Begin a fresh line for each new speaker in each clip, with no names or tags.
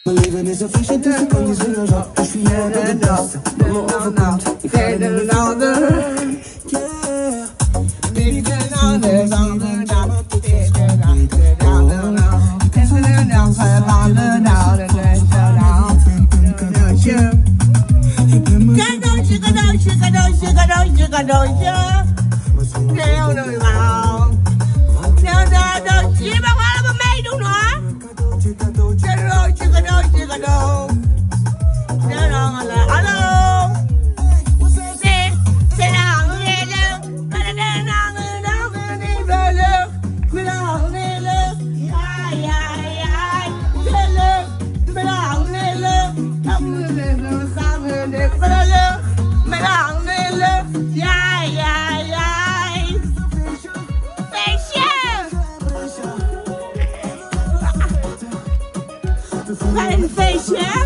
leven is een feestje, dus ik kan niet zingen rap. Dus wie jij dat het beste, wat me overkomt. Ik ga er niet verder.
Je mag allemaal meedoen hoor. Hallo. Wat een feestje, hè?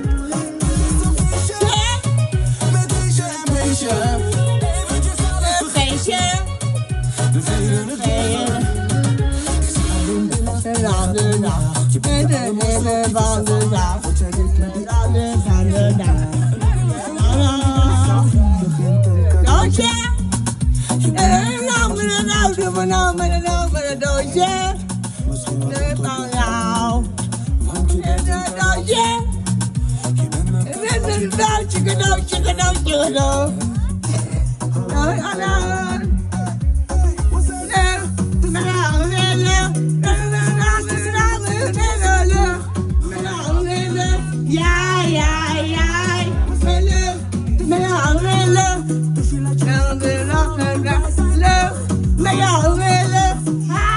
Een feestje. Ja.